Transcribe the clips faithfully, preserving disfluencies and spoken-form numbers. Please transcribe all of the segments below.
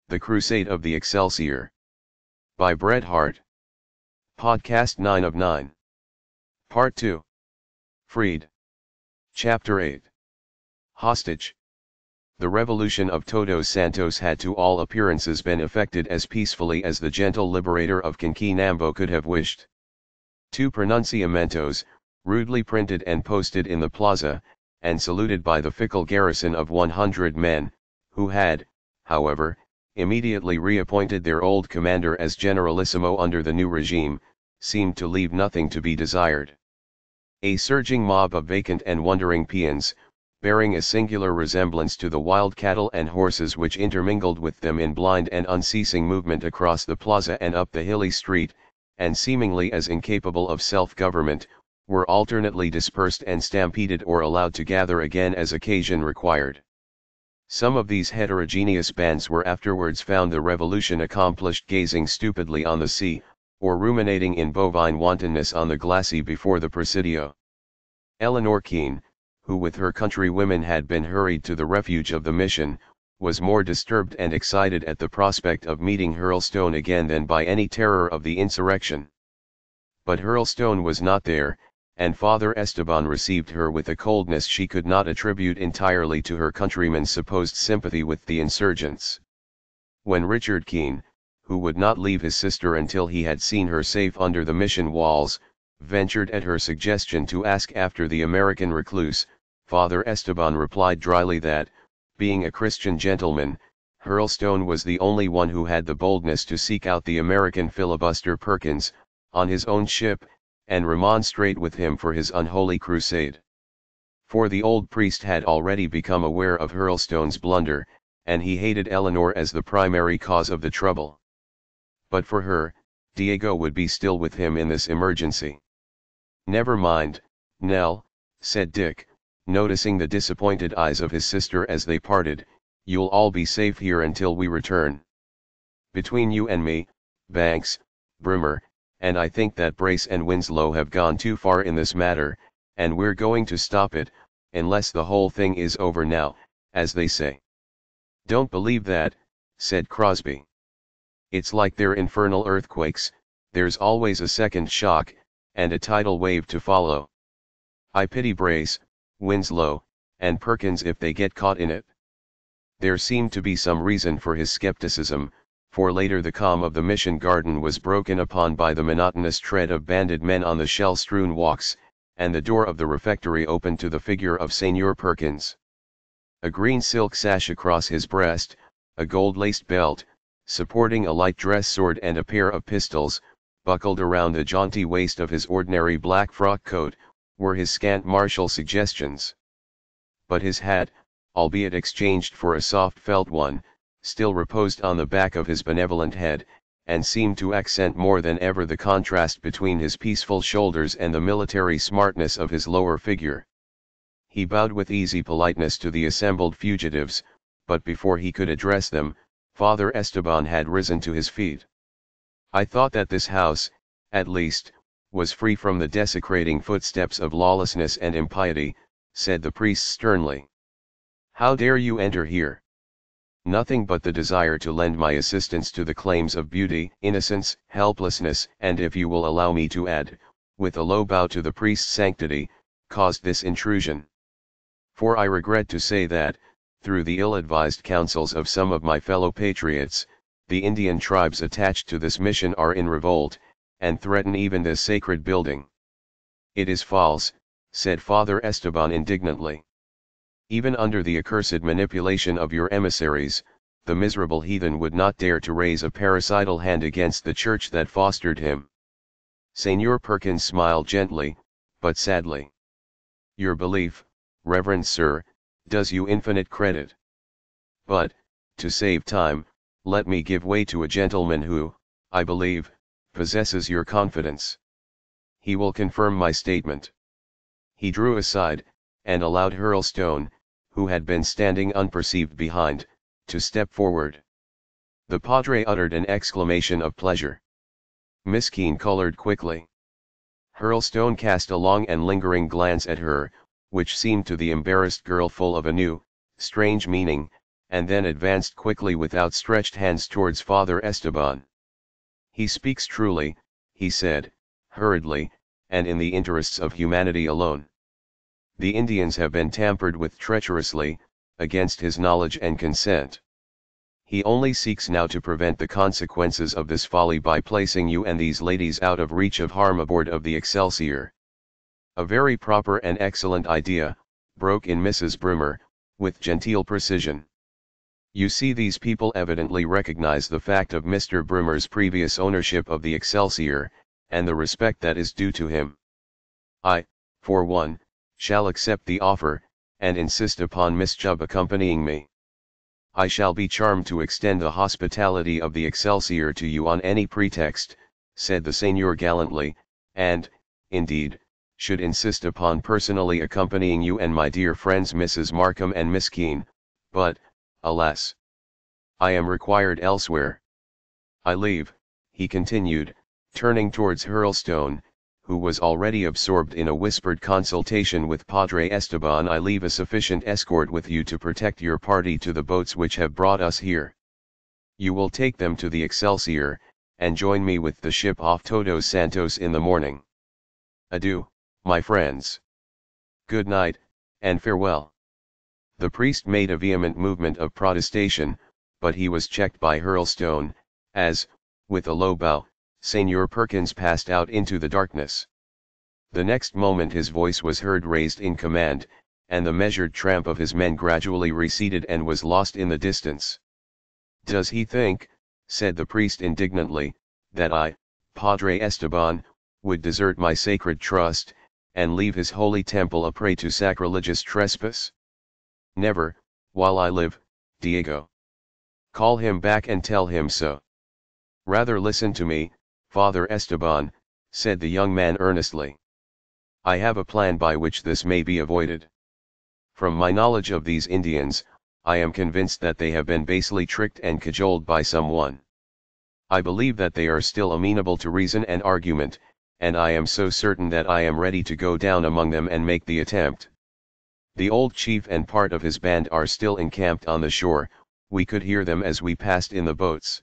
The Crusade of the Excelsior. By Bret Harte. Podcast nine of nine. Part two. Freed. Chapter eight. Hostage. The revolution of Todos Santos had to all appearances been effected as peacefully as the gentle liberator of Quinquinambo could have wished. Two pronunciamentos, rudely printed and posted in the plaza, and saluted by the fickle garrison of one hundred men, who had, however, immediately reappointed their old commander as generalissimo under the new regime, seemed to leave nothing to be desired. A surging mob of vacant and wondering peons, bearing a singular resemblance to the wild cattle and horses which intermingled with them in blind and unceasing movement across the plaza and up the hilly street, and seemingly as incapable of self-government, were alternately dispersed and stampeded or allowed to gather again as occasion required. Some of these heterogeneous bands were afterwards found the revolution accomplished gazing stupidly on the sea, or ruminating in bovine wantonness on the glacis before the Presidio. Eleanor Keene, who with her countrywomen had been hurried to the refuge of the mission, was more disturbed and excited at the prospect of meeting Hurlstone again than by any terror of the insurrection. But Hurlstone was not there, and Father Esteban received her with a coldness she could not attribute entirely to her countrymen's supposed sympathy with the insurgents. When Richard Keene, who would not leave his sister until he had seen her safe under the mission walls, ventured at her suggestion to ask after the American recluse, Father Esteban replied dryly that, being a Christian gentleman, Hurlstone was the only one who had the boldness to seek out the American filibuster Perkins, on his own ship, and remonstrate with him for his unholy crusade. For the old priest had already become aware of Hurlstone's blunder, and he hated Eleanor as the primary cause of the trouble. But for her, Diego would be still with him in this emergency. "Never mind, Nell," said Dick, noticing the disappointed eyes of his sister as they parted, "you'll all be safe here until we return. Between you and me, Banks, Brimmer, and I think that Brace and Winslow have gone too far in this matter, and we're going to stop it, unless the whole thing is over now, as they say." "Don't believe that," said Crosby. "It's like their infernal earthquakes, there's always a second shock, and a tidal wave to follow. I pity Brace, Winslow, and Perkins if they get caught in it." There seemed to be some reason for his skepticism, for later the calm of the mission garden was broken upon by the monotonous tread of banded men on the shell-strewn walks, and the door of the refectory opened to the figure of Señor Perkins. A green silk sash across his breast, a gold-laced belt, supporting a light dress sword and a pair of pistols, buckled around the jaunty waist of his ordinary black frock coat, were his scant martial suggestions. But his hat, albeit exchanged for a soft felt one, still reposed on the back of his benevolent head, and seemed to accent more than ever the contrast between his peaceful shoulders and the military smartness of his lower figure. He bowed with easy politeness to the assembled fugitives, but before he could address them, Father Esteban had risen to his feet. "I thought that this house, at least, was free from the desecrating footsteps of lawlessness and impiety," said the priest sternly. "How dare you enter here?" "Nothing but the desire to lend my assistance to the claims of beauty, innocence, helplessness, and if you will allow me to add, with a low bow to the priest's sanctity, caused this intrusion. For I regret to say that, through the ill-advised counsels of some of my fellow patriots, the Indian tribes attached to this mission are in revolt, and threaten even this sacred building." "It is false," said Father Esteban indignantly. "Even under the accursed manipulation of your emissaries, the miserable heathen would not dare to raise a parricidal hand against the church that fostered him." Señor Perkins smiled gently, but sadly. "Your belief, reverend sir, does you infinite credit. But, to save time, let me give way to a gentleman who, I believe, possesses your confidence. He will confirm my statement." He drew aside, and allowed Hurlstone, who had been standing unperceived behind, to step forward. The padre uttered an exclamation of pleasure. Miss Keene colored quickly. Hurlstone cast a long and lingering glance at her, which seemed to the embarrassed girl full of a new, strange meaning, and then advanced quickly with outstretched hands towards Father Esteban. "He speaks truly," he said, hurriedly, and in the interests of humanity alone. "The Indians have been tampered with treacherously, against his knowledge and consent. He only seeks now to prevent the consequences of this folly by placing you and these ladies out of reach of harm aboard of the Excelsior." "A very proper and excellent idea," broke in Missus Broomer, with genteel precision. "You see, these people evidently recognize the fact of Mister Broomer's previous ownership of the Excelsior, and the respect that is due to him. I, for one, shall accept the offer, and insist upon Miss Chubb accompanying me. I shall be charmed to extend the hospitality of the Excelsior to you on any pretext," said the Seigneur gallantly, "and, indeed, should insist upon personally accompanying you and my dear friends Missus Markham and Miss Keene, but, alas! I am required elsewhere. I leave," he continued, turning towards Hurlstone, who was already absorbed in a whispered consultation with Padre Esteban, "I leave a sufficient escort with you to protect your party to the boats which have brought us here. You will take them to the Excelsior, and join me with the ship off Todos Santos in the morning. Adieu, my friends. Good night, and farewell." The priest made a vehement movement of protestation, but he was checked by Hurlstone, as, with a low bow, Seigneur Perkins passed out into the darkness. The next moment his voice was heard raised in command, and the measured tramp of his men gradually receded and was lost in the distance. "Does he think," said the priest indignantly, "that I, Padre Esteban, would desert my sacred trust, and leave his holy temple a prey to sacrilegious trespass? Never, while I live, Diego. Call him back and tell him so." "Rather listen to me, Father Esteban," said the young man earnestly. "I have a plan by which this may be avoided. From my knowledge of these Indians, I am convinced that they have been basely tricked and cajoled by someone. I believe that they are still amenable to reason and argument, and I am so certain that I am ready to go down among them and make the attempt. The old chief and part of his band are still encamped on the shore, we could hear them as we passed in the boats.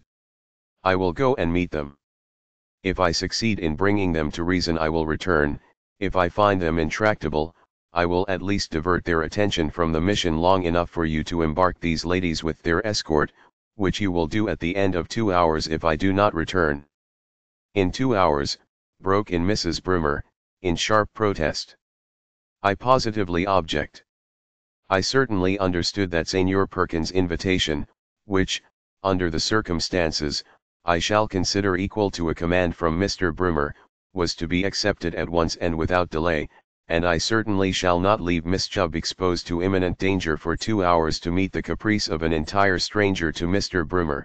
I will go and meet them. If I succeed in bringing them to reason I will return, if I find them intractable, I will at least divert their attention from the mission long enough for you to embark these ladies with their escort, which you will do at the end of two hours if I do not return." "In two hours," broke in Missus Broomer, in sharp protest. "I positively object. I certainly understood that Seigneur Perkins' invitation, which, under the circumstances, I shall consider equal to a command from Mister Broomer, was to be accepted at once and without delay, and I certainly shall not leave Miss Chubb exposed to imminent danger for two hours to meet the caprice of an entire stranger to Mister Broomer.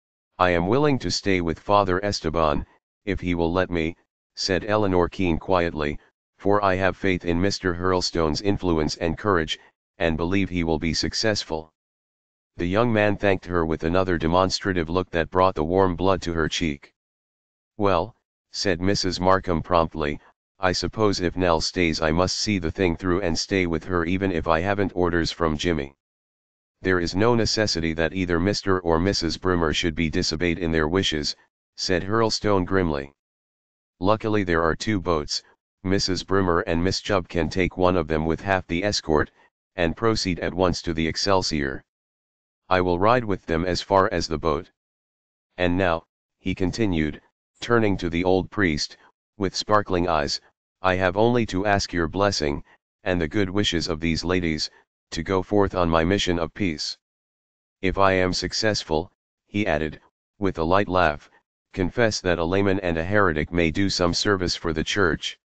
I am willing to stay with Father Esteban, if he will let me," said Eleanor Keene quietly, "for I have faith in Mister Hurlstone's influence and courage, and believe he will be successful." The young man thanked her with another demonstrative look that brought the warm blood to her cheek. "Well," said Missus Markham promptly, "I suppose if Nell stays I must see the thing through and stay with her even if I haven't orders from Jimmy." "There is no necessity that either Mister or Missus Broomer should be disobeyed in their wishes," said Hurlstone grimly. "Luckily there are two boats, Missus Broomer and Miss Chubb can take one of them with half the escort, and proceed at once to the Excelsior. I will ride with them as far as the boat. And now," he continued, turning to the old priest, with sparkling eyes, "I have only to ask your blessing, and the good wishes of these ladies, to go forth on my mission of peace. If I am successful," he added, with a light laugh, "confess that a layman and a heretic may do some service for the church."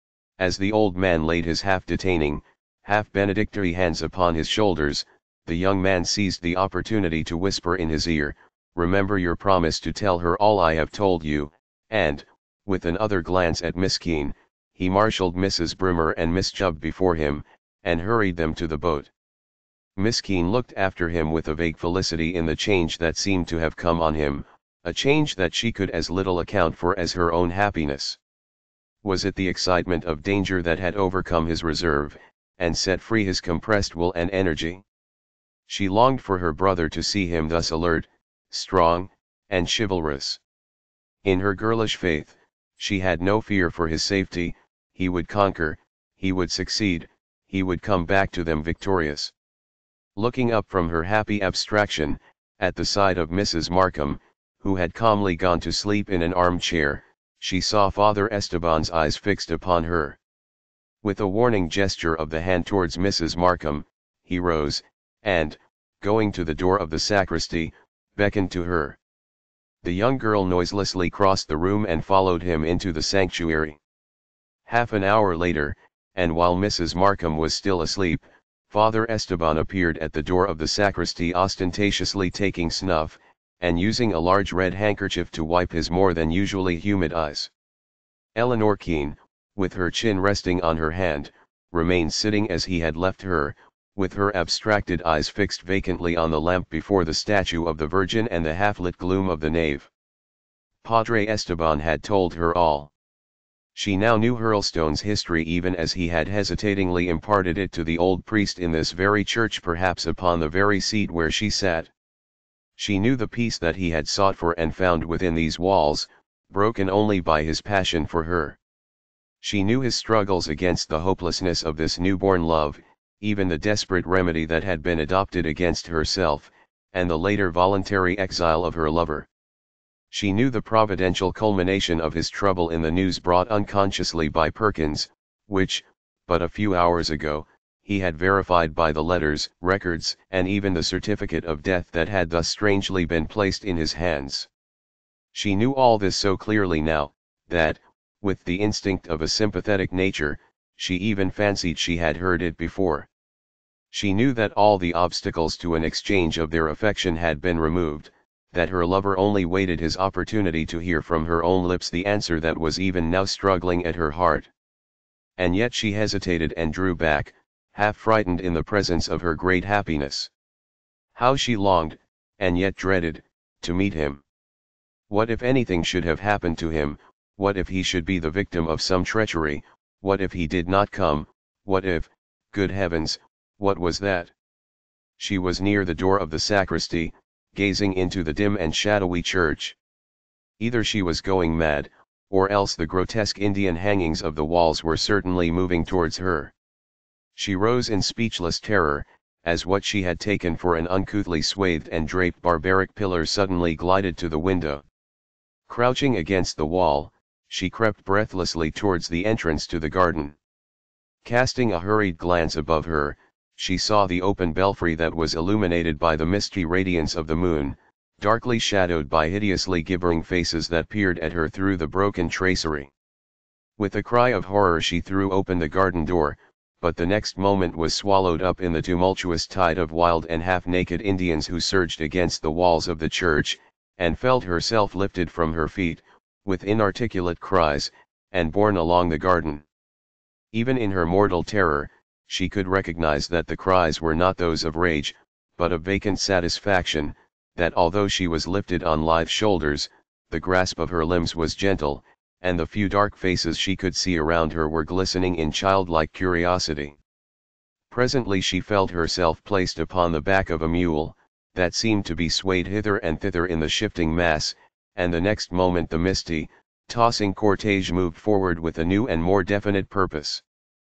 As the old man laid his half-detaining, half-benedictory hands upon his shoulders, the young man seized the opportunity to whisper in his ear, "Remember your promise to tell her all I have told you," and, with another glance at Miss Keene, he marshalled Missus Broomer and Miss Chubb before him, and hurried them to the boat. Miss Keene looked after him with a vague felicity in the change that seemed to have come on him, a change that she could as little account for as her own happiness. Was it the excitement of danger that had overcome his reserve, and set free his compressed will and energy? She longed for her brother to see him thus alert, strong, and chivalrous. In her girlish faith, she had no fear for his safety. He would conquer, he would succeed, he would come back to them victorious. Looking up from her happy abstraction, at the side of Missus Markham, who had calmly gone to sleep in an armchair, she saw Father Esteban's eyes fixed upon her. With a warning gesture of the hand towards Missus Markham, he rose, and, going to the door of the sacristy, beckoned to her. The young girl noiselessly crossed the room and followed him into the sanctuary. Half an hour later, and while Missus Markham was still asleep, Father Esteban appeared at the door of the sacristy ostentatiously taking snuff, and using a large red handkerchief to wipe his more than usually humid eyes. Eleanor Keene, with her chin resting on her hand, remained sitting as he had left her, with her abstracted eyes fixed vacantly on the lamp before the statue of the Virgin and the half-lit gloom of the nave. Padre Esteban had told her all. She now knew Hurlstone's history even as he had hesitatingly imparted it to the old priest in this very church, perhaps upon the very seat where she sat. She knew the peace that he had sought for and found within these walls, broken only by his passion for her. She knew his struggles against the hopelessness of this newborn love, even the desperate remedy that had been adopted against herself, and the later voluntary exile of her lover. She knew the providential culmination of his trouble in the news brought unconsciously by Perkins, which, but a few hours ago, he had verified by the letters, records, and even the certificate of death that had thus strangely been placed in his hands. She knew all this so clearly now, that, with the instinct of a sympathetic nature, she even fancied she had heard it before. She knew that all the obstacles to an exchange of their affection had been removed, that her lover only waited his opportunity to hear from her own lips the answer that was even now struggling at her heart. And yet she hesitated and drew back, half frightened in the presence of her great happiness. How she longed, and yet dreaded, to meet him. What if anything should have happened to him? What if he should be the victim of some treachery? What if he did not come? What if, good heavens, what was that? She was near the door of the sacristy, gazing into the dim and shadowy church. Either she was going mad, or else the grotesque Indian hangings of the walls were certainly moving towards her. She rose in speechless terror, as what she had taken for an uncouthly swathed and draped barbaric pillar suddenly glided to the window. Crouching against the wall, she crept breathlessly towards the entrance to the garden. Casting a hurried glance above her, she saw the open belfry that was illuminated by the misty radiance of the moon, darkly shadowed by hideously gibbering faces that peered at her through the broken tracery. With a cry of horror she threw open the garden door, but the next moment was swallowed up in the tumultuous tide of wild and half-naked Indians who surged against the walls of the church, and felt herself lifted from her feet, with inarticulate cries, and borne along the garden. Even in her mortal terror, she could recognize that the cries were not those of rage, but of vacant satisfaction, that although she was lifted on lithe shoulders, the grasp of her limbs was gentle, and the few dark faces she could see around her were glistening in childlike curiosity. Presently she felt herself placed upon the back of a mule, that seemed to be swayed hither and thither in the shifting mass, and the next moment the misty, tossing cortege moved forward with a new and more definite purpose.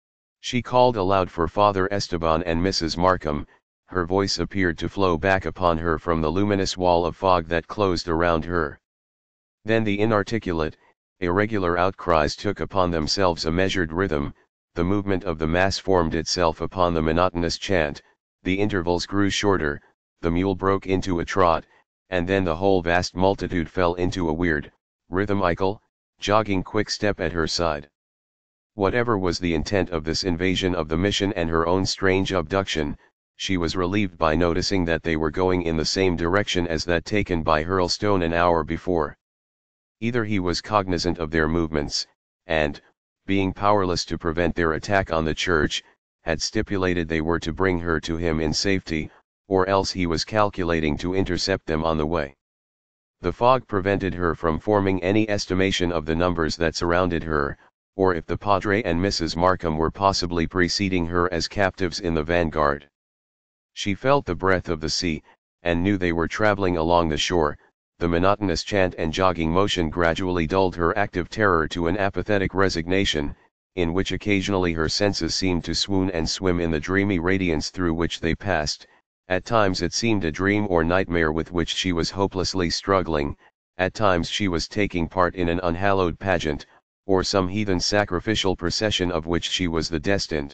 She called aloud for Father Esteban and Missus Markham. Her voice appeared to flow back upon her from the luminous wall of fog that closed around her. Then the inarticulate, irregular outcries took upon themselves a measured rhythm, the movement of the mass formed itself upon the monotonous chant, the intervals grew shorter, the mule broke into a trot, and then the whole vast multitude fell into a weird, rhythmical, jogging quick step at her side. Whatever was the intent of this invasion of the mission and her own strange abduction, she was relieved by noticing that they were going in the same direction as that taken by Hurlstone an hour before. Either he was cognizant of their movements, and, being powerless to prevent their attack on the church, had stipulated they were to bring her to him in safety, or else he was calculating to intercept them on the way. The fog prevented her from forming any estimation of the numbers that surrounded her, or if the Padre and Missus Markham were possibly preceding her as captives in the vanguard. She felt the breath of the sea, and knew they were traveling along the shore. The monotonous chant and jogging motion gradually dulled her active terror to an apathetic resignation, in which occasionally her senses seemed to swoon and swim in the dreamy radiance through which they passed. At times it seemed a dream or nightmare with which she was hopelessly struggling, at times she was taking part in an unhallowed pageant, or some heathen sacrificial procession of which she was the destined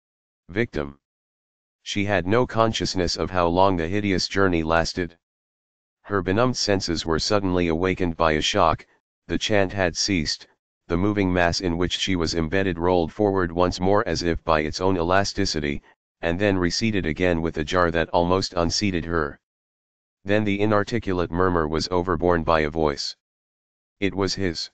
victim. She had no consciousness of how long the hideous journey lasted. Her benumbed senses were suddenly awakened by a shock. The chant had ceased, the moving mass in which she was embedded rolled forward once more as if by its own elasticity, and then receded again with a jar that almost unseated her. Then the inarticulate murmur was overborne by a voice. It was his.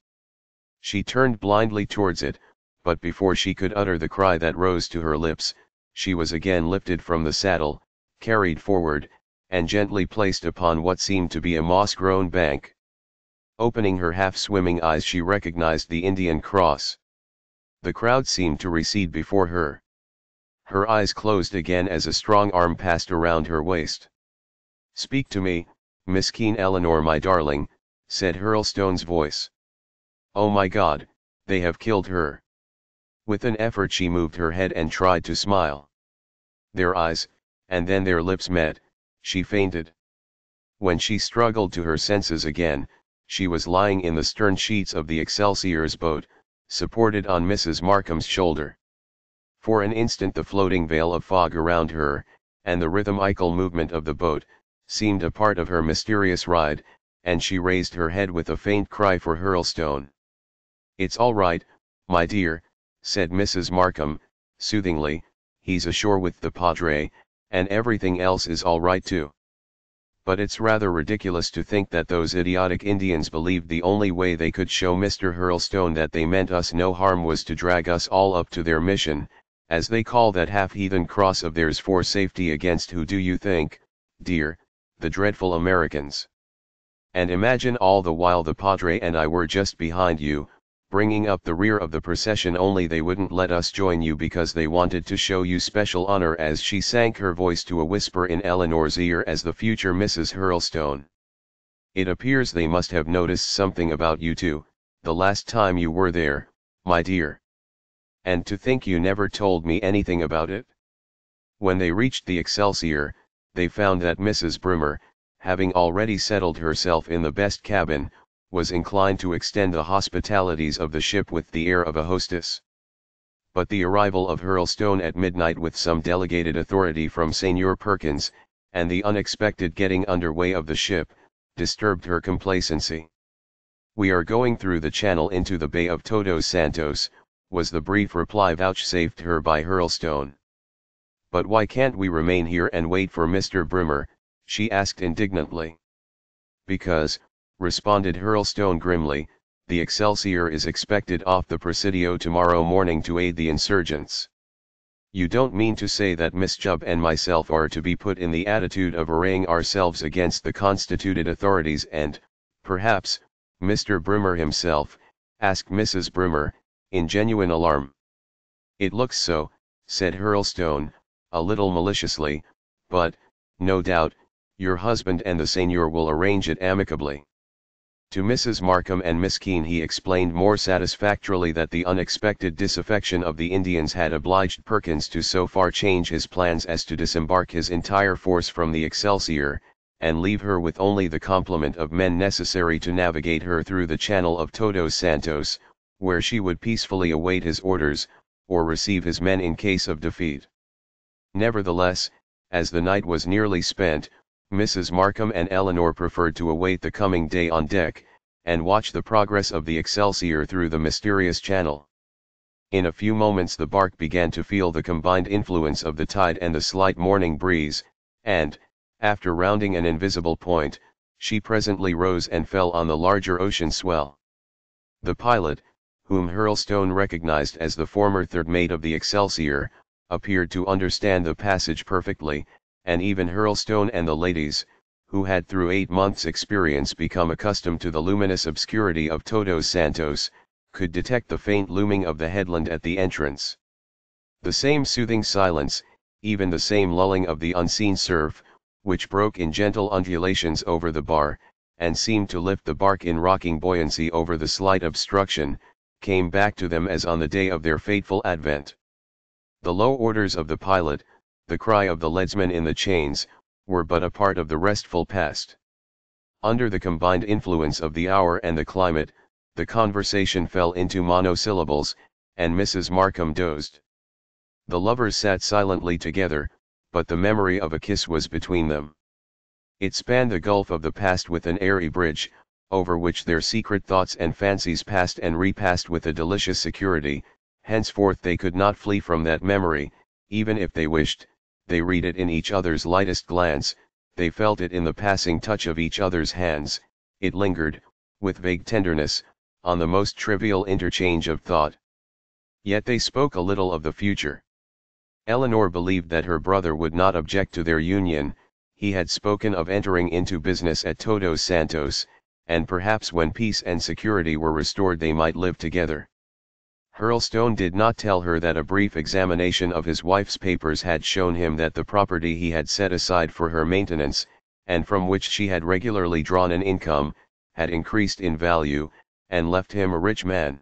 She turned blindly towards it, but before she could utter the cry that rose to her lips, she was again lifted from the saddle, carried forward, and gently placed upon what seemed to be a moss-grown bank. Opening her half-swimming eyes, she recognized the Indian cross. The crowd seemed to recede before her. Her eyes closed again as a strong arm passed around her waist. "Speak to me, Miss Keene Eleanor, my darling," said Hurlstone's voice. "Oh my God, they have killed her." With an effort she moved her head and tried to smile. Their eyes, and then their lips met. She fainted. When she struggled to her senses again, she was lying in the stern sheets of the Excelsior's boat, supported on Missus Markham's shoulder. For an instant the floating veil of fog around her, and the rhythmical movement of the boat, seemed a part of her mysterious ride, and she raised her head with a faint cry for Hurlstone. "It's all right, my dear," said Missus Markham, soothingly, "he's ashore with the Padre, and everything else is all right too. But it's rather ridiculous to think that those idiotic Indians believed the only way they could show Mister Hurlstone that they meant us no harm was to drag us all up to their mission, as they call that half-heathen cross of theirs, for safety against who do you think, dear, the dreadful Americans. And imagine all the while the Padre and I were just behind you, bringing up the rear of the procession, only they wouldn't let us join you because they wanted to show you special honor," as she sank her voice to a whisper in Eleanor's ear as the future Missus Hurlstone. "It appears they must have noticed something about you too, the last time you were there, my dear. And to think you never told me anything about it." When they reached the Excelsior, they found that Missus Brimmer, having already settled herself in the best cabin, was inclined to extend the hospitalities of the ship with the air of a hostess. But the arrival of Hurlstone at midnight with some delegated authority from Señor Perkins, and the unexpected getting under way of the ship, disturbed her complacency. "We are going through the channel into the Bay of Todos Santos," was the brief reply vouchsafed her by Hurlstone. "But why can't we remain here and wait for Mister Brimmer?" she asked indignantly. "Because," responded Hurlstone grimly, "the Excelsior is expected off the Presidio tomorrow morning to aid the insurgents." "You don't mean to say that Miss Chubb and myself are to be put in the attitude of arraying ourselves against the constituted authorities and, perhaps, Mister Brimmer himself?" asked Missus Brimmer, in genuine alarm. "It looks so," said Hurlstone, a little maliciously, "but, no doubt, your husband and the Señor will arrange it amicably." To Missus Markham and Miss Keene he explained more satisfactorily that the unexpected disaffection of the Indians had obliged Perkins to so far change his plans as to disembark his entire force from the Excelsior, and leave her with only the complement of men necessary to navigate her through the channel of Todos Santos, where she would peacefully await his orders, or receive his men in case of defeat. Nevertheless, as the night was nearly spent, Missus Markham and Eleanor preferred to await the coming day on deck, and watch the progress of the Excelsior through the mysterious channel. In a few moments the bark began to feel the combined influence of the tide and the slight morning breeze, and, after rounding an invisible point, she presently rose and fell on the larger ocean swell. The pilot, whom Hurlstone recognized as the former third mate of the Excelsior, appeared to understand the passage perfectly, and even Hurlstone and the ladies, who had through eight months' experience become accustomed to the luminous obscurity of Todos Santos, could detect the faint looming of the headland at the entrance. The same soothing silence, even the same lulling of the unseen surf, which broke in gentle undulations over the bar, and seemed to lift the bark in rocking buoyancy over the slight obstruction, came back to them as on the day of their fateful advent. The low orders of the pilot, the cry of the leadsman in the chains, were but a part of the restful past. Under the combined influence of the hour and the climate, the conversation fell into monosyllables, and Missus Markham dozed. The lovers sat silently together, but the memory of a kiss was between them. It spanned the gulf of the past with an airy bridge, over which their secret thoughts and fancies passed and repassed with a delicious security. Henceforth they could not flee from that memory, even if they wished. They read it in each other's lightest glance, they felt it in the passing touch of each other's hands, it lingered, with vague tenderness, on the most trivial interchange of thought. Yet they spoke a little of the future. Eleanor believed that her brother would not object to their union. He had spoken of entering into business at Todos Santos, and perhaps when peace and security were restored they might live together. Hurlstone did not tell her that a brief examination of his wife's papers had shown him that the property he had set aside for her maintenance, and from which she had regularly drawn an income, had increased in value, and left him a rich man.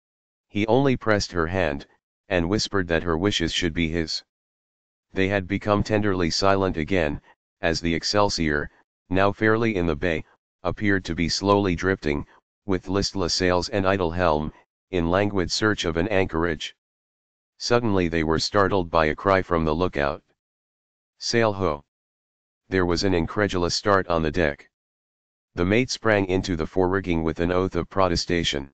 He only pressed her hand, and whispered that her wishes should be his. They had become tenderly silent again, as the Excelsior, now fairly in the bay, appeared to be slowly drifting, with listless sails and idle helm, in languid search of an anchorage. Suddenly they were startled by a cry from the lookout. "Sail ho!" There was an incredulous start on the deck. The mate sprang into the forerigging with an oath of protestation.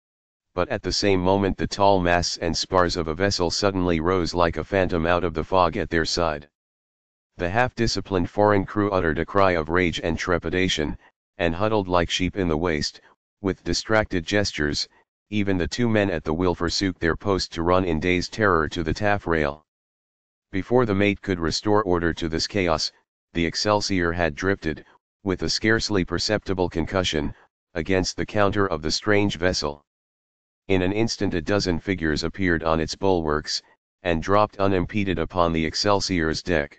But at the same moment the tall masts and spars of a vessel suddenly rose like a phantom out of the fog at their side. The half-disciplined foreign crew uttered a cry of rage and trepidation, and huddled like sheep in the waist, with distracted gestures. Even the two men at the wheel forsook their post to run in dazed terror to the taffrail. Before the mate could restore order to this chaos, the Excelsior had drifted, with a scarcely perceptible concussion, against the counter of the strange vessel. In an instant a dozen figures appeared on its bulwarks, and dropped unimpeded upon the Excelsior's deck.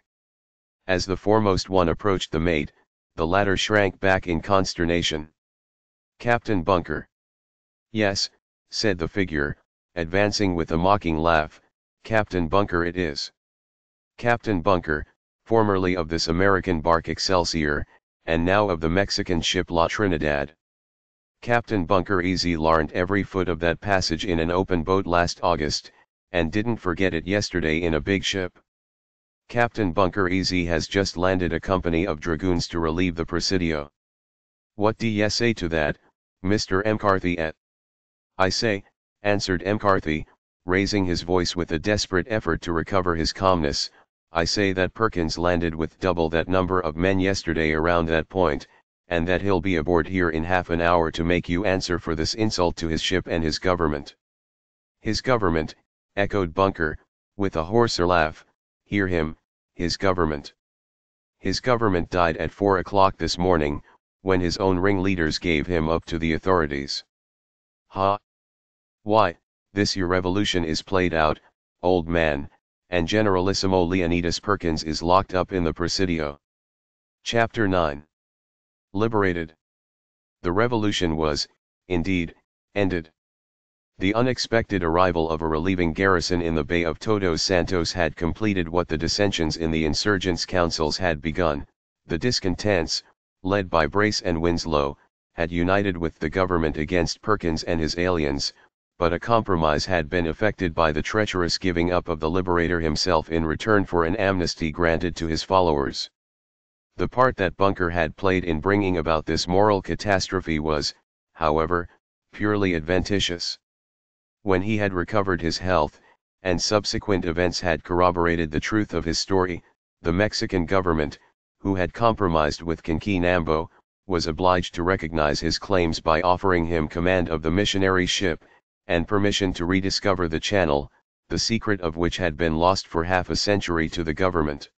As the foremost one approached the mate, the latter shrank back in consternation. "Captain Bunker." "Yes," said the figure, advancing with a mocking laugh, "Captain Bunker it is. Captain Bunker, formerly of this American bark Excelsior, and now of the Mexican ship La Trinidad. Captain Bunker easy larned every foot of that passage in an open boat last August, and didn't forget it yesterday in a big ship. Captain Bunker easy has just landed a company of dragoons to relieve the Presidio. What do ye say to that, Mister McCarthy et?" "I say," answered McCarthy, raising his voice with a desperate effort to recover his calmness, "I say that Perkins landed with double that number of men yesterday around that point, and that he'll be aboard here in half an hour to make you answer for this insult to his ship and his government." "His government," echoed Bunker, with a hoarser laugh, "hear him, his government. His government died at four o'clock this morning, when his own ringleaders gave him up to the authorities. Ha! Why, this your revolution is played out, old man, and Generalissimo Leonidas Perkins is locked up in the Presidio." Chapter nine. Liberated. The revolution was, indeed, ended. The unexpected arrival of a relieving garrison in the Bay of Todos Santos had completed what the dissensions in the insurgents' councils had begun. The discontents, led by Brace and Winslow, had united with the government against Perkins and his aliens, but a compromise had been effected by the treacherous giving up of the Liberator himself in return for an amnesty granted to his followers. The part that Bunker had played in bringing about this moral catastrophe was, however, purely adventitious. When he had recovered his health, and subsequent events had corroborated the truth of his story, the Mexican government, who had compromised with Quinquinambo, was obliged to recognize his claims by offering him command of the missionary ship, and permission to rediscover the channel, the secret of which had been lost for half a century to the government.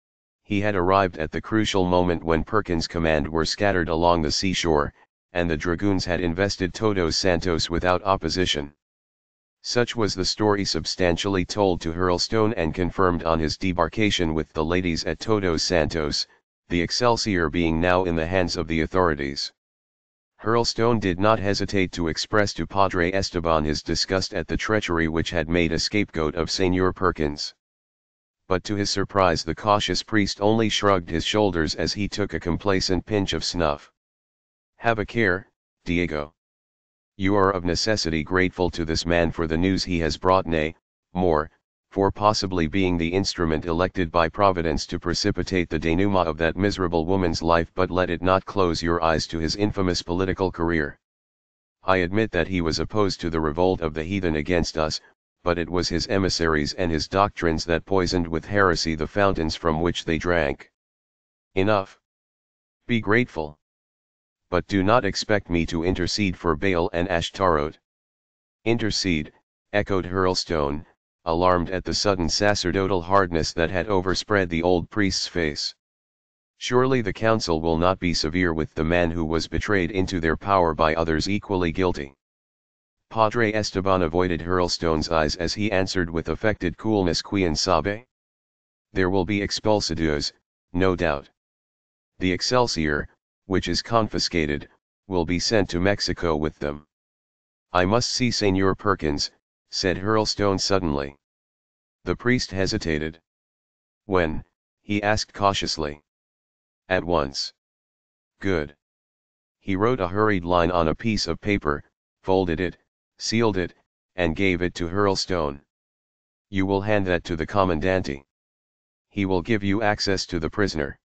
He had arrived at the crucial moment when Perkins' command were scattered along the seashore, and the dragoons had invested Todos Santos without opposition. Such was the story substantially told to Hurlstone and confirmed on his debarkation with the ladies at Todos Santos, the Excelsior being now in the hands of the authorities. Hurlstone did not hesitate to express to Padre Esteban his disgust at the treachery which had made a scapegoat of Señor Perkins. But to his surprise the cautious priest only shrugged his shoulders as he took a complacent pinch of snuff. "Have a care, Diego. You are of necessity grateful to this man for the news he has brought, nay, more, for possibly being the instrument elected by Providence to precipitate the denouement of that miserable woman's life, but let it not close your eyes to his infamous political career. I admit that he was opposed to the revolt of the heathen against us, but it was his emissaries and his doctrines that poisoned with heresy the fountains from which they drank. Enough. Be grateful. But do not expect me to intercede for Baal and Ashtaroth." "Intercede," echoed Hurlstone, alarmed at the sudden sacerdotal hardness that had overspread the old priest's face. "Surely the council will not be severe with the man who was betrayed into their power by others equally guilty." Padre Esteban avoided Hurlstone's eyes as he answered with affected coolness, "Quien sabe? There will be expulsados, no doubt. The Excelsior, which is confiscated, will be sent to Mexico with them." "I must see Señor Perkins," said Hurlstone suddenly. The priest hesitated. "When?" he asked cautiously. "At once." "Good." He wrote a hurried line on a piece of paper, folded it, sealed it, and gave it to Hurlstone. "You will hand that to the Commandante. He will give you access to the prisoner."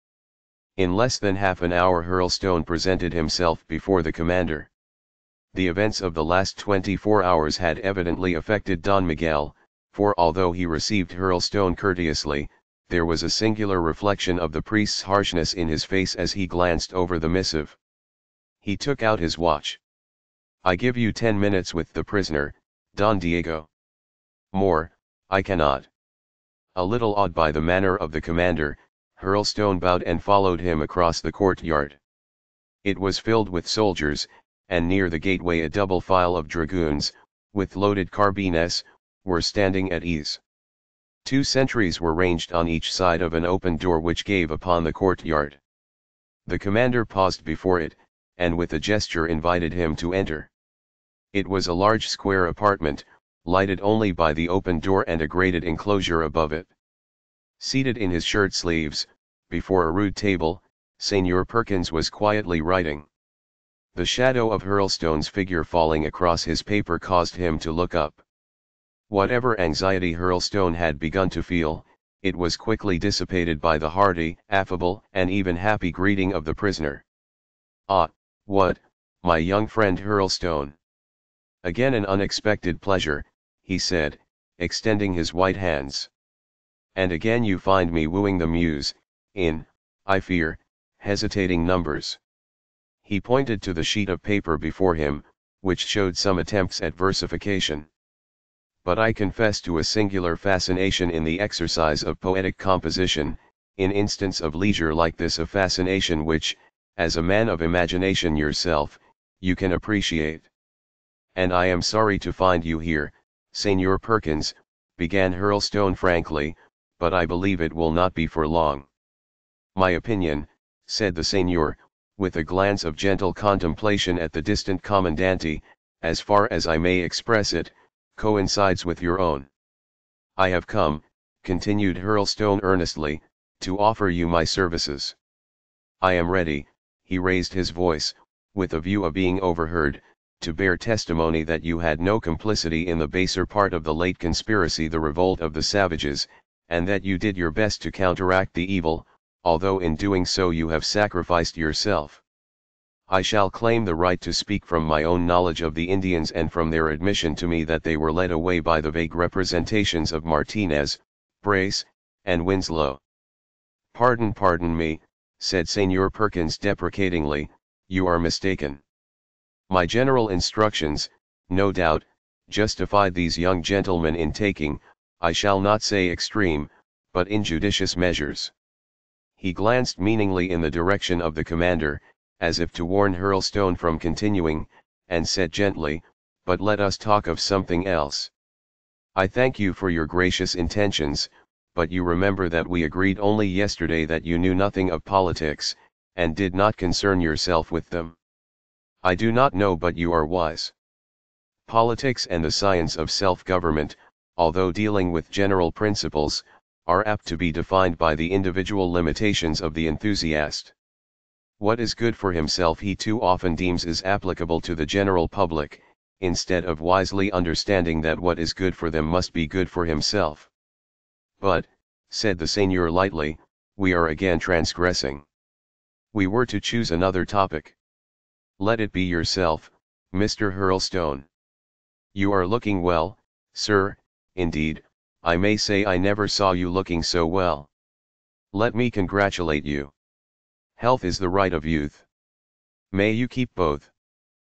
In less than half an hour Hurlstone presented himself before the commander. The events of the last twenty-four hours had evidently affected Don Miguel, for although he received Hurlstone courteously, there was a singular reflection of the priest's harshness in his face as he glanced over the missive. He took out his watch. "I give you ten minutes with the prisoner, Don Diego. More, I cannot." A little awed by the manner of the commander, Hurlstone bowed and followed him across the courtyard. It was filled with soldiers, and near the gateway a double file of dragoons, with loaded carbines, were standing at ease. Two sentries were ranged on each side of an open door which gave upon the courtyard. The commander paused before it, and with a gesture invited him to enter. It was a large square apartment, lighted only by the open door and a grated enclosure above it. Seated in his shirt sleeves, before a rude table, Señor Perkins was quietly writing. The shadow of Hurlstone's figure falling across his paper caused him to look up. Whatever anxiety Hurlstone had begun to feel, it was quickly dissipated by the hearty, affable, and even happy greeting of the prisoner. "Ah, what, my young friend Hurlstone! Again an unexpected pleasure," he said, extending his white hands. "And again you find me wooing the muse, in, I fear, hesitating numbers." He pointed to the sheet of paper before him, which showed some attempts at versification. "But I confess to a singular fascination in the exercise of poetic composition, in instants of leisure like this, a fascination which, as a man of imagination yourself, you can appreciate. And I am sorry to find you here, Señor Perkins," began Hurlstone frankly, "but I believe it will not be for long." "My opinion," said the Señor, with a glance of gentle contemplation at the distant Commandante, "as far as I may express it, coincides with your own. I have come," continued Hurlstone earnestly, "to offer you my services. I am ready," he raised his voice, with a view of being overheard, "to bear testimony that you had no complicity in the baser part of the late conspiracy, the revolt of the savages, and that you did your best to counteract the evil, although in doing so you have sacrificed yourself. I shall claim the right to speak from my own knowledge of the Indians and from their admission to me that they were led away by the vague representations of Martinez, Brace, and Winslow." "Pardon, pardon me," said Señor Perkins deprecatingly, "you are mistaken. My general instructions, no doubt, justified these young gentlemen in taking, I shall not say extreme, but injudicious measures." He glanced meaningly in the direction of the commander, as if to warn Hurlstone from continuing, and said gently, "But let us talk of something else. I thank you for your gracious intentions, but you remember that we agreed only yesterday that you knew nothing of politics, and did not concern yourself with them. I do not know, but you are wise. Politics and the science of self-government, although dealing with general principles, are apt to be defined by the individual limitations of the enthusiast. What is good for himself he too often deems is applicable to the general public, instead of wisely understanding that what is good for them must be good for himself. But, said the seigneur lightly, we are again transgressing. We were to choose another topic. Let it be yourself, Mister Hurlstone. You are looking well, sir. Indeed, I may say I never saw you looking so well. Let me congratulate you. Health is the right of youth. May you keep both.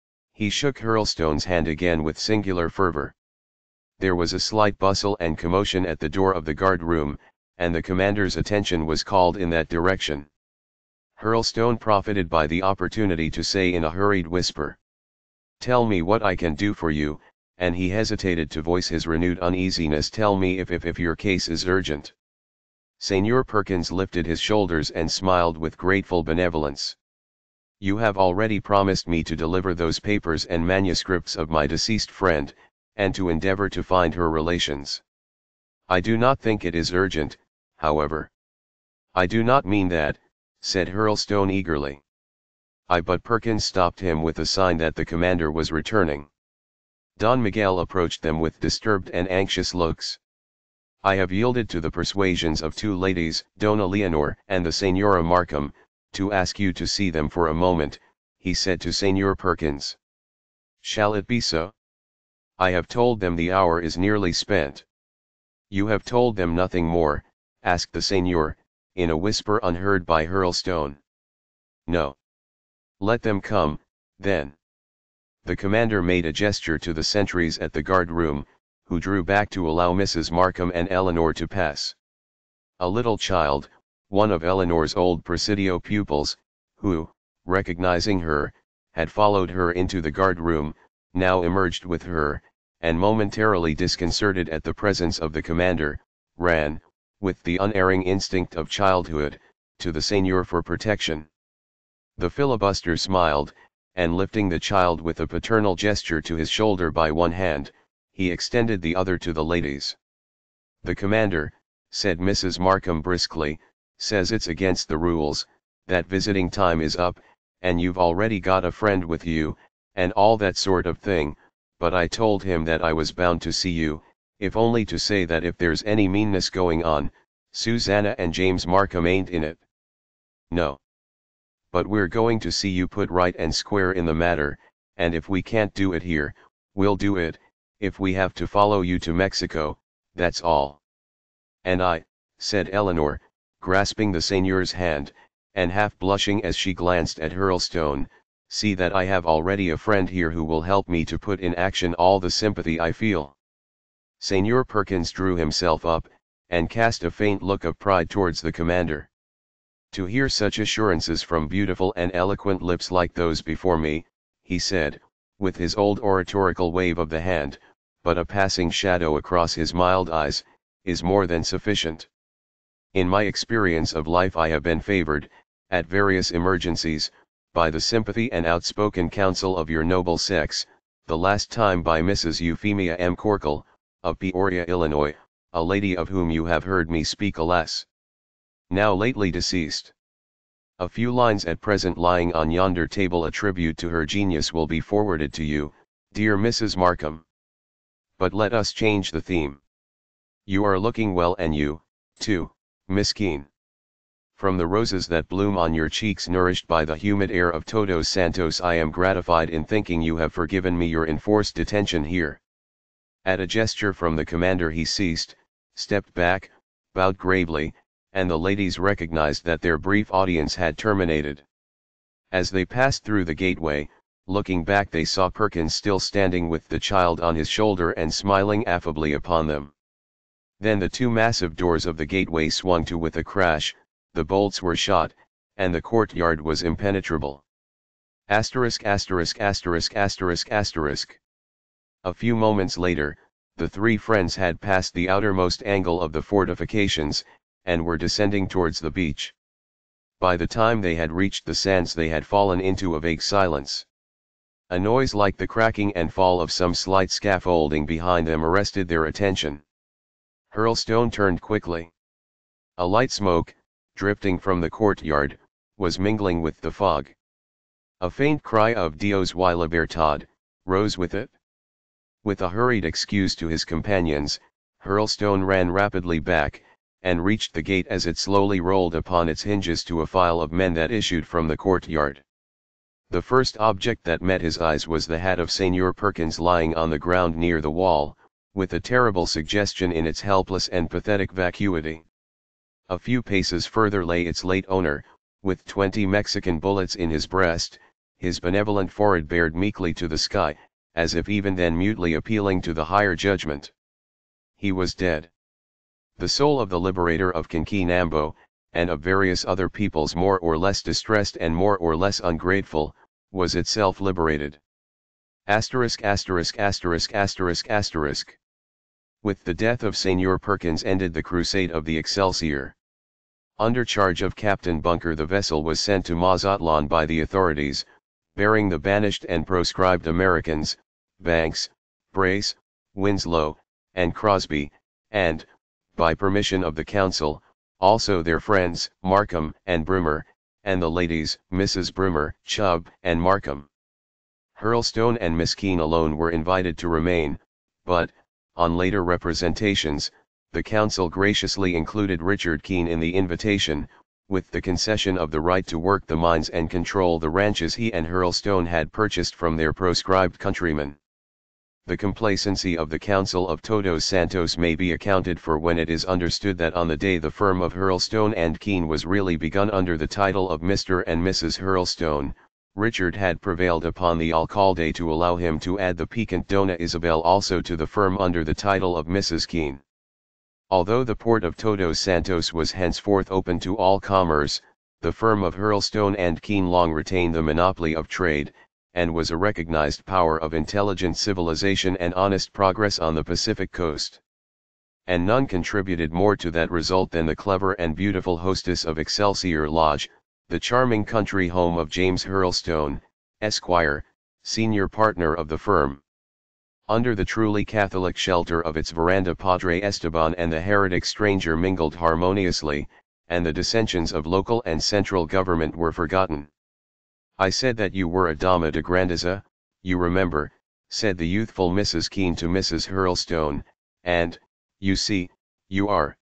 He shook Hurlstone's hand again with singular fervor. There was a slight bustle and commotion at the door of the guard-room, and the commander's attention was called in that direction. Hurlstone profited by the opportunity to say in a hurried whisper, "Tell me what I can do for you," and he hesitated to voice his renewed uneasiness. "Tell me if if if your case is urgent." Seigneur Perkins lifted his shoulders and smiled with grateful benevolence. "You have already promised me to deliver those papers and manuscripts of my deceased friend, and to endeavor to find her relations. I do not think it is urgent, however." "I do not mean that," said Hurlstone eagerly. "I but—" Perkins stopped him with a sign that the commander was returning. Don Miguel approached them with disturbed and anxious looks. "I have yielded to the persuasions of two ladies, Dona Leonor and the Señora Markham, to ask you to see them for a moment," he said to Seigneur Perkins. "Shall it be so?" "I have told them the hour is nearly spent." "You have told them nothing more?" asked the Seigneur, in a whisper unheard by Hurlstone. "No." "Let them come, then." The commander made a gesture to the sentries at the guard-room, who drew back to allow Missus Markham and Eleanor to pass. A little child, one of Eleanor's old Presidio pupils, who, recognizing her, had followed her into the guard-room, now emerged with her, and momentarily disconcerted at the presence of the commander, ran, with the unerring instinct of childhood, to the seigneur for protection. The filibuster smiled, and lifting the child with a paternal gesture to his shoulder by one hand, he extended the other to the ladies. "The commander," said Missus Markham briskly, "says it's against the rules, that visiting time is up, and you've already got a friend with you, and all that sort of thing, but I told him that I was bound to see you, if only to say that if there's any meanness going on, Susanna and James Markham ain't in it." "No. But we're going to see you put right and square in the matter, and if we can't do it here, we'll do it, if we have to follow you to Mexico, that's all." "And I," said Eleanor, grasping the seigneur's hand, and half blushing as she glanced at Hurlstone, "see that I have already a friend here who will help me to put in action all the sympathy I feel." Seigneur Perkins drew himself up, and cast a faint look of pride towards the commander. "To hear such assurances from beautiful and eloquent lips like those before me," he said, with his old oratorical wave of the hand, but a passing shadow across his mild eyes, "is more than sufficient. In my experience of life I have been favored, at various emergencies, by the sympathy and outspoken counsel of your noble sex, the last time by Missus Euphemia M. Corkle, of Peoria, Illinois, a lady of whom you have heard me speak, alas, now lately deceased. A few lines at present lying on yonder table a tribute to her genius will be forwarded to you, dear Missus Markham. But let us change the theme. You are looking well, and you, too, Miss Keene. From the roses that bloom on your cheeks nourished by the humid air of Todos Santos, I am gratified in thinking you have forgiven me your enforced detention here." At a gesture from the commander he ceased, stepped back, bowed gravely, and the ladies recognized that their brief audience had terminated. As they passed through the gateway, looking back they saw Perkins still standing with the child on his shoulder and smiling affably upon them. Then the two massive doors of the gateway swung to with a crash, the bolts were shot, and the courtyard was impenetrable. Asterisk asterisk asterisk asterisk asterisk. A few moments later, the three friends had passed the outermost angle of the fortifications, and were descending towards the beach. By the time they had reached the sands they had fallen into a vague silence. A noise like the cracking and fall of some slight scaffolding behind them arrested their attention. Hurlstone turned quickly. A light smoke, drifting from the courtyard, was mingling with the fog. A faint cry of Dios y libertad rose with it. With a hurried excuse to his companions, Hurlstone ran rapidly back, and reached the gate as it slowly rolled upon its hinges to a file of men that issued from the courtyard. The first object that met his eyes was the hat of Señor Perkins lying on the ground near the wall, with a terrible suggestion in its helpless and pathetic vacuity. A few paces further lay its late owner, with twenty Mexican bullets in his breast, his benevolent forehead bared meekly to the sky, as if even then mutely appealing to the higher judgment. He was dead. The soul of the liberator of Quinquinambo, and of various other peoples more or less distressed and more or less ungrateful, was itself liberated. Asterisk asterisk asterisk asterisk asterisk. With the death of Señor Perkins ended the crusade of the Excelsior. Under charge of Captain Bunker the vessel was sent to Mazatlan by the authorities, bearing the banished and proscribed Americans, Banks, Brace, Winslow, and Crosby, and, by permission of the council, also their friends, Markham and Brimmer, and the ladies, Missus Brimmer, Chubb, and Markham. Hurlstone and Miss Keene alone were invited to remain, but, on later representations, the council graciously included Richard Keene in the invitation, with the concession of the right to work the mines and control the ranches he and Hurlstone had purchased from their proscribed countrymen. The complacency of the Council of Todos Santos may be accounted for when it is understood that on the day the firm of Hurlstone and Keene was really begun under the title of Mister and Missus Hurlstone, Richard had prevailed upon the alcalde to allow him to add the piquant Dona Isabel also to the firm under the title of Missus Keene. Although the port of Todos Santos was henceforth open to all commerce, the firm of Hurlstone and Keene long retained the monopoly of trade, and was a recognized power of intelligent civilization and honest progress on the Pacific coast. And none contributed more to that result than the clever and beautiful hostess of Excelsior Lodge, the charming country home of James Hurlstone, Esquire, senior partner of the firm. Under the truly Catholic shelter of its veranda Padre Esteban and the heretic stranger mingled harmoniously, and the dissensions of local and central government were forgotten. "I said that you were a dama de grandeza, you remember," said the youthful Missus Keene to Missus Hurlstone, "and, you see, you are."